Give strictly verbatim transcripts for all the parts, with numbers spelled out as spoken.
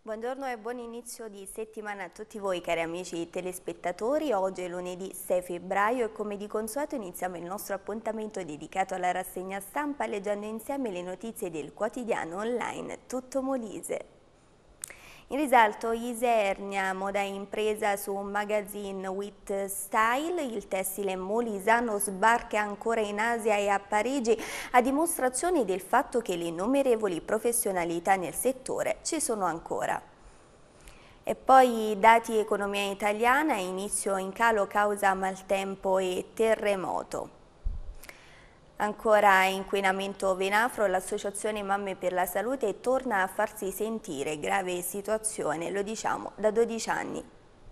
Buongiorno e buon inizio di settimana a tutti voi cari amici telespettatori. Oggi è lunedì sei febbraio e come di consueto iniziamo il nostro appuntamento dedicato alla rassegna stampa leggendo insieme le notizie del quotidiano online Tutto Molise. In risalto Isernia, moda impresa su Magazine with Style, il tessile molisano sbarca ancora in Asia e a Parigi a dimostrazione del fatto che le innumerevoli professionalità nel settore ci sono ancora. E poi dati economia italiana, inizio in calo causa maltempo e terremoto. Ancora inquinamento Venafro, l'associazione Mamme per la Salute torna a farsi sentire, grave situazione, lo diciamo da dodici anni.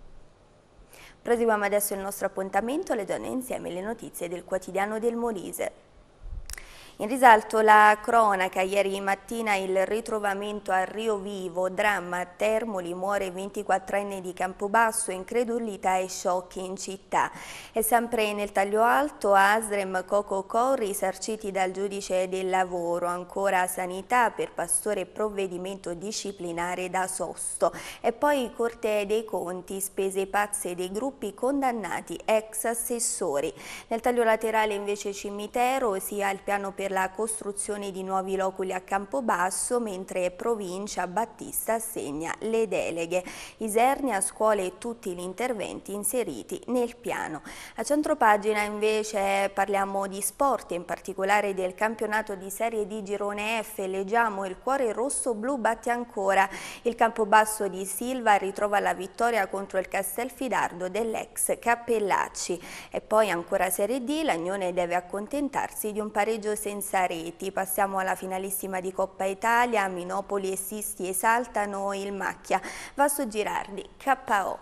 Proseguiamo adesso il nostro appuntamento leggendo insieme le notizie del quotidiano del Molise. In risalto la cronaca, ieri mattina il ritrovamento a Rio Vivo, dramma a Termoli, muore ventiquattrenne di Campobasso, incredulità e shock in città. E sempre nel taglio alto, Asrem Coco Co risarciti dal giudice del lavoro, ancora sanità per Pastore provvedimento disciplinare da sosto. E poi Corte dei Conti, spese pazze dei gruppi condannati, ex assessori. Nel taglio laterale invece cimitero, sia il piano per la costruzione di nuovi loculi a Campobasso, mentre provincia Battista assegna le deleghe. Isernia, scuole e tutti gli interventi inseriti nel piano. A centropagina invece parliamo di sport, in particolare del campionato di Serie D Girone F. Leggiamo il cuore rosso-blu batte ancora. Il Campobasso di Silva ritrova la vittoria contro il Castelfidardo dell'ex Cappellacci. E poi ancora Serie D, l'Agnone deve accontentarsi di un pareggio senza reti. Passiamo alla finalissima di Coppa Italia, Minopoli e Sisti esaltano il Macchia, Vasto Girardi K O.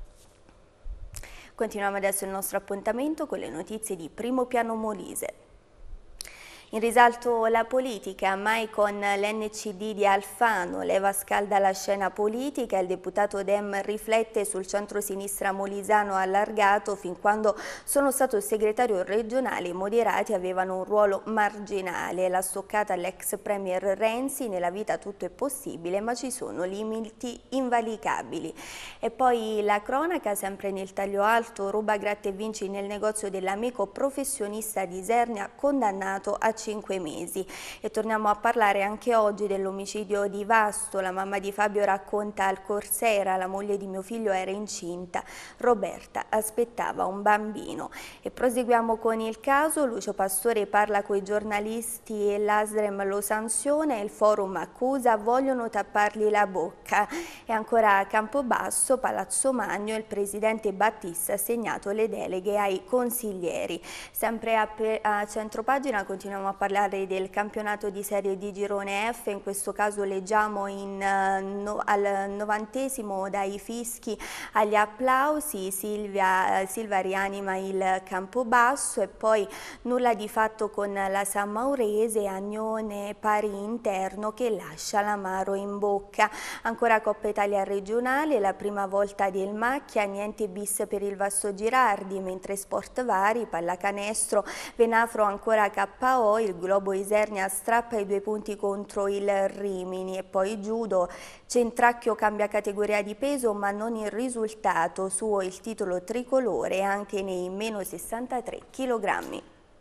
Continuiamo adesso il nostro appuntamento con le notizie di Primo Piano Molise. In risalto la politica, mai con l'N C D di Alfano, leva scalda la scena politica, il deputato Dem riflette sul centro-sinistra molisano allargato, fin quando sono stato segretario regionale i moderati avevano un ruolo marginale, la stoccata all'ex premier Renzi, nella vita tutto è possibile ma ci sono limiti invalicabili. E poi la cronaca, sempre nel taglio alto, ruba gratta e vinci nel negozio dell'amico professionista di Isernia condannato a cinque mesi. E torniamo a parlare anche oggi dell'omicidio di Vasto. La mamma di Fabio racconta al Corsera: la moglie di mio figlio era incinta, Roberta aspettava un bambino. E proseguiamo con il caso, Lucio Pastore parla coi giornalisti e l'Asrem lo sanziona, il forum accusa, vogliono tappargli la bocca. E ancora a Campobasso, Palazzo Magno, il presidente Battista ha assegnato le deleghe ai consiglieri. Sempre a, a centropagina continuiamo a parlare del campionato di Serie D Girone F, in questo caso leggiamo in, no, al novantesimo dai fischi agli applausi, Silvia, Silva rianima il Campobasso e poi nulla di fatto con la San Maurese, Agnone pari interno che lascia l'amaro in bocca. Ancora Coppa Italia regionale, la prima volta del Macchia, niente bis per il Vasto Girardi, mentre sport vari, pallacanestro, Venafro ancora K O, il Globo Isernia strappa i due punti contro il Rimini. E poi judo, Centracchio cambia categoria di peso ma non il risultato, suo il titolo tricolore anche nei meno sessantatré chilogrammi.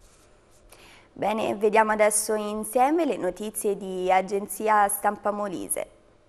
Bene, vediamo adesso insieme le notizie di Agenzia Stampa Molise.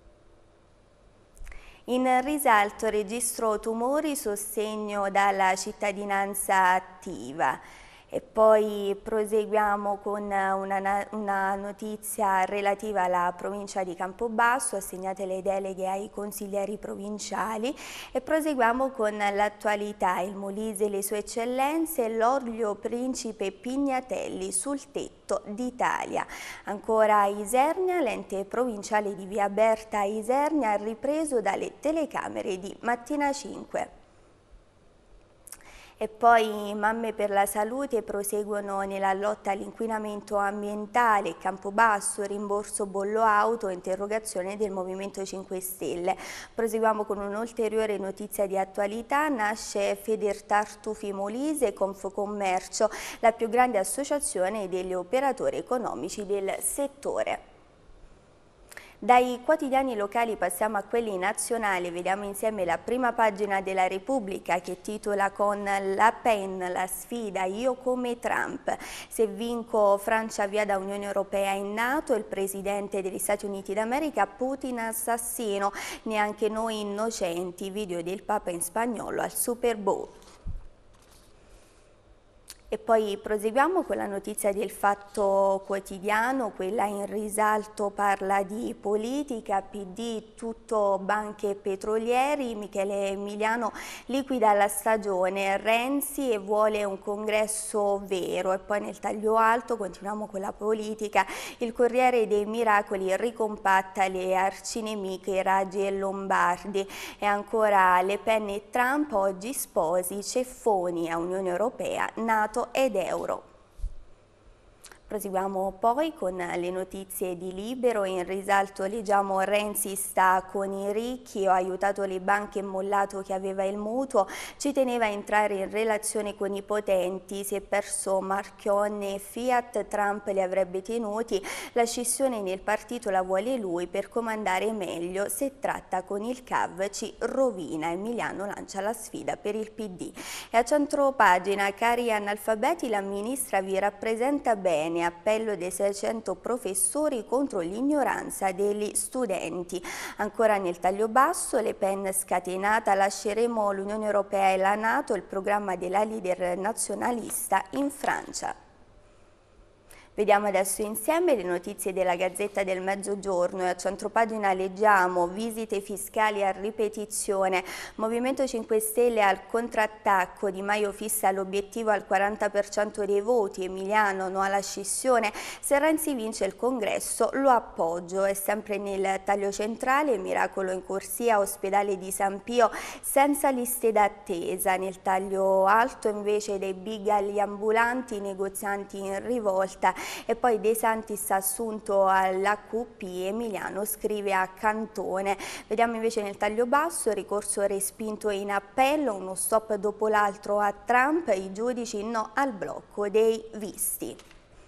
In risalto registro tumori, sostegno dalla cittadinanza attiva. E poi proseguiamo con una, una notizia relativa alla provincia di Campobasso, assegnate le deleghe ai consiglieri provinciali, e proseguiamo con l'attualità, il Molise e le sue eccellenze, l'olio Principe Pignatelli sul tetto d'Italia. Ancora a Isernia, l'ente provinciale di Via Berta a Isernia ha ripreso dalle telecamere di Mattina cinque. E poi Mamme per la Salute proseguono nella lotta all'inquinamento ambientale, Campobasso, rimborso bollo auto, interrogazione del Movimento cinque Stelle. Proseguiamo con un'ulteriore notizia di attualità, nasce Federtartufi Molise, Confcommercio, la più grande associazione degli operatori economici del settore. Dai quotidiani locali passiamo a quelli nazionali, vediamo insieme la prima pagina della Repubblica che titola con Le Pen la sfida io come Trump, se vinco Francia via da Unione Europea in NATO, il presidente degli Stati Uniti d'America Putin assassino, neanche noi innocenti, video del Papa in spagnolo al Super Bowl. E poi proseguiamo con la notizia del Fatto Quotidiano, quella in risalto parla di politica, P D, tutto banche e petrolieri, Michele Emiliano liquida la stagione, Renzi e vuole un congresso vero. E poi nel taglio alto continuiamo con la politica, il Corriere dei Miracoli ricompatta le arcinemiche Raggi e Lombardi e ancora Le Pen e Trump oggi sposi, ceffoni a Unione Europea, NATO ed euro. Proseguiamo poi con le notizie di Libero, in risalto leggiamo Renzi sta con i ricchi, ho aiutato le banche e mollato chi aveva il mutuo, ci teneva a entrare in relazione con i potenti, si è perso Marchionne e Fiat, Trump li avrebbe tenuti, la scissione nel partito la vuole lui per comandare meglio, se tratta con il C A V ci rovina, Emiliano lancia la sfida per il P D. E a centro pagina, cari analfabeti, la ministra vi rappresenta bene, appello dei seicento professori contro l'ignoranza degli studenti. Ancora nel taglio basso, Le Pen scatenata, lasceremo l'Unione Europea e la NATO, il programma della leader nazionalista in Francia. Vediamo adesso insieme le notizie della Gazzetta del Mezzogiorno e a centropagina leggiamo visite fiscali a ripetizione, Movimento cinque Stelle al contrattacco, Di Maio fissa l'obiettivo al quaranta per cento dei voti, Emiliano no alla scissione, se Renzi vince il congresso lo appoggio. E sempre nel taglio centrale, miracolo in corsia, ospedale di San Pio senza liste d'attesa, nel taglio alto invece dei big agli ambulanti, negozianti in rivolta. E poi De Santis assunto alla Q P, Emiliano scrive a Cantone. Vediamo invece nel taglio basso, ricorso respinto in appello, uno stop dopo l'altro a Trump, i giudici no al blocco dei visti.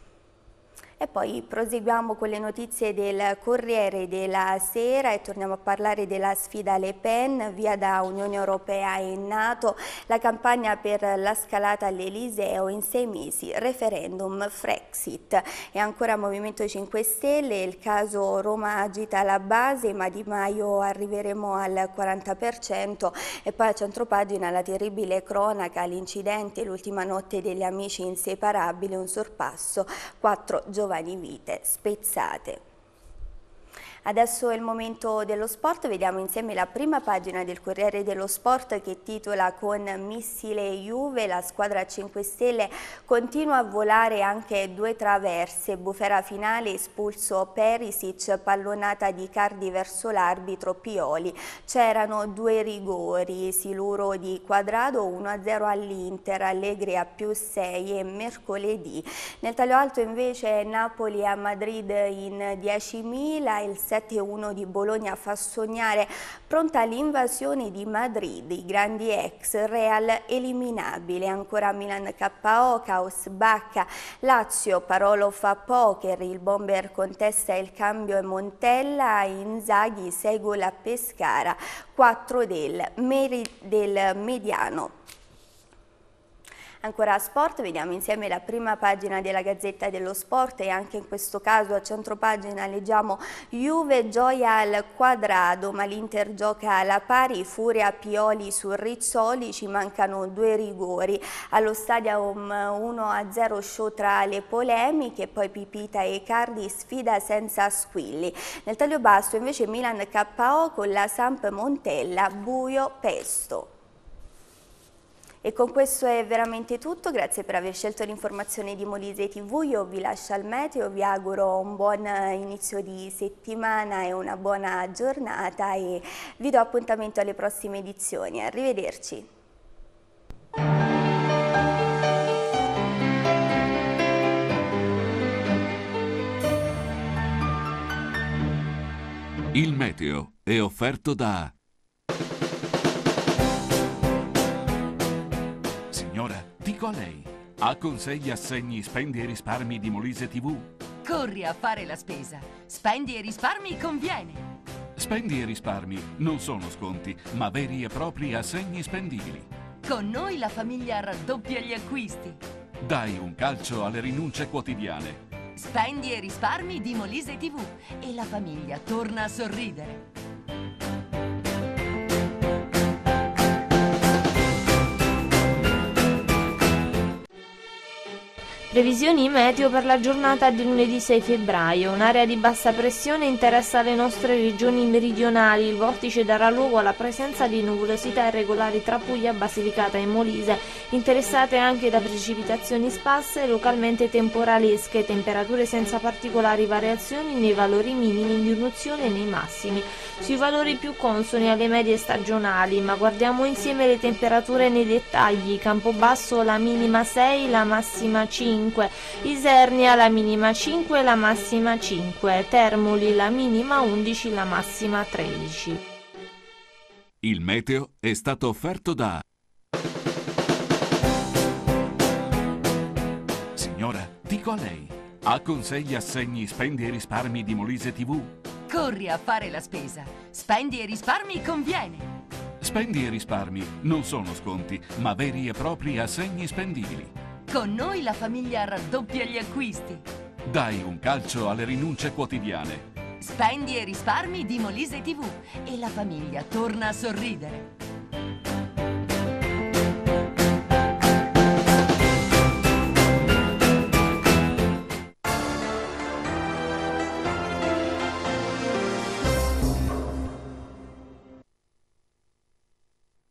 E poi proseguiamo con le notizie del Corriere della Sera e torniamo a parlare della sfida Le Pen, via da Unione Europea e NATO, la campagna per la scalata all'Eliseo in sei mesi, referendum Frexit. E ancora Movimento cinque Stelle, il caso Roma agita la base, ma Di Maio arriveremo al quaranta per cento. E poi a centropagina la terribile cronaca, l'incidente, l'ultima notte degli amici inseparabili, un sorpasso, quattro giovani vite spezzate. Adesso è il momento dello sport, vediamo insieme la prima pagina del Corriere dello Sport che titola con missile Juve, la squadra cinque Stelle continua a volare anche due traverse, bufera finale, espulso Perisic, pallonata di Cardi verso l'arbitro Pioli, c'erano due rigori, siluro di Quadrado, uno a zero all'Inter, Allegri a più sei e mercoledì. Nel taglio alto invece Napoli a Madrid in diecimila, il sette a uno di Bologna fa sognare, pronta l'invasione di Madrid, i grandi ex, Real eliminabile, ancora Milan K O, caos Bacca, Lazio, Parolo fa poker, il bomber contesta il cambio e Montella, Inzaghi sei gol a Pescara, quattro del, del Mediano. Ancora a sport, vediamo insieme la prima pagina della Gazzetta dello Sport e anche in questo caso a centropagina leggiamo Juve gioia al Quadrado, ma l'Inter gioca alla pari, furia Pioli su Rizzoli, ci mancano due rigori. Allo Stadium uno a zero show tra le polemiche, poi Pipita e Cardi sfida senza squilli. Nel taglio basso invece Milan K O con la Samp Montella, buio pesto. E con questo è veramente tutto, grazie per aver scelto l'informazione di Molise tivù, io vi lascio al meteo, vi auguro un buon inizio di settimana e una buona giornata e vi do appuntamento alle prossime edizioni, arrivederci. Il meteo è offerto da... Signora, dico a lei. Ha consigli, assegni, spendi e risparmi di Molise tivù? Corri a fare la spesa. Spendi e risparmi conviene. Spendi e risparmi non sono sconti, ma veri e propri assegni spendibili. Con noi la famiglia raddoppia gli acquisti. Dai un calcio alle rinunce quotidiane. Spendi e risparmi di Molise tivù e la famiglia torna a sorridere. Previsioni meteo per la giornata di lunedì sei febbraio. Un'area di bassa pressione interessa le nostre regioni meridionali. Il vortice darà luogo alla presenza di nuvolosità irregolari tra Puglia, Basilicata e Molise, interessate anche da precipitazioni sparse e localmente temporalesche, temperature senza particolari variazioni nei valori minimi, diminuzione nei massimi. Sui valori più consoni alle medie stagionali, ma guardiamo insieme le temperature nei dettagli. Campobasso la minima sei, la massima cinque. Isernia la minima cinque, la massima cinque, Termoli la minima undici, la massima tredici. Il meteo è stato offerto da... Signora, dico a lei, ha consigli assegni spendi e risparmi di Molise tivù? Corri a fare la spesa. Spendi e risparmi conviene. Spendi e risparmi non sono sconti, ma veri e propri assegni spendibili. Con noi la famiglia raddoppia gli acquisti. Dai un calcio alle rinunce quotidiane. Spendi e risparmi di Molise tivù e la famiglia torna a sorridere.